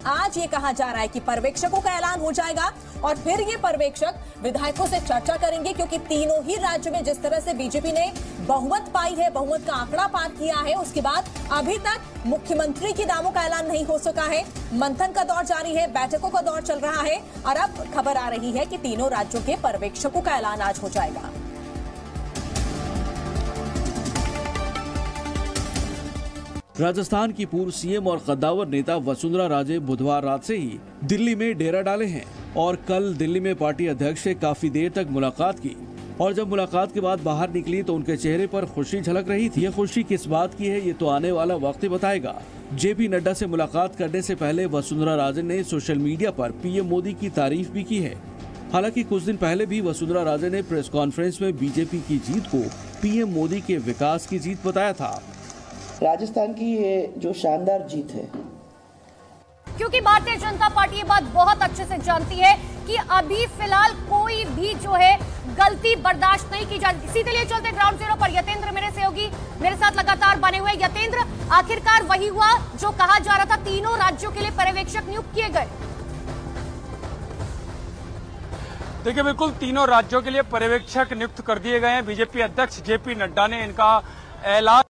आज ये कहा जा रहा है कि पर्यवेक्षकों का ऐलान हो जाएगा और फिर ये पर्यवेक्षक विधायकों से चर्चा करेंगे, क्योंकि तीनों ही राज्यों में जिस तरह से बीजेपी ने बहुमत पाई है, बहुमत का आंकड़ा पार किया है, उसके बाद अभी तक मुख्यमंत्री के नामों का ऐलान नहीं हो सका है। मंथन का दौर जारी है, बैठकों का दौर चल रहा है और अब खबर आ रही है कि तीनों राज्यों के पर्यवेक्षकों का ऐलान आज हो जाएगा। राजस्थान की पूर्व सीएम और कद्दावर नेता वसुंधरा राजे बुधवार रात से ही दिल्ली में डेरा डाले हैं और कल दिल्ली में पार्टी अध्यक्ष से काफी देर तक मुलाकात की और जब मुलाकात के बाद बाहर निकली तो उनके चेहरे पर खुशी झलक रही थी। ये खुशी किस बात की है, ये तो आने वाला वक्त ही बताएगा। जेपी नड्डा से मुलाकात करने से पहले वसुंधरा राजे ने सोशल मीडिया पर पीएम मोदी की तारीफ भी की है। हालांकि कुछ दिन पहले भी वसुंधरा राजे ने प्रेस कॉन्फ्रेंस में बीजेपी की जीत को पीएम मोदी के विकास की जीत बताया था। राजस्थान की ये जो शानदार जीत है, क्योंकि भारतीय जनता पार्टी ये बात बहुत अच्छे से जानती है कि अभी फिलहाल कोई भी जो है गलती बर्दाश्त नहीं की जाती। सीधे लिए चलते ग्राउंड जीरो पर यतेंद्र मेरे सहयोगी मेरे साथ लगातार बने हुए। यतेंद्र, आखिरकार वही हुआ जो कहा जा रहा था, तीनों राज्यों के लिए पर्यवेक्षक नियुक्त किए गए। देखिए, बिल्कुल तीनों राज्यों के लिए पर्यवेक्षक नियुक्त कर दिए गए हैं। बीजेपी अध्यक्ष जेपी नड्डा ने इनका ऐलान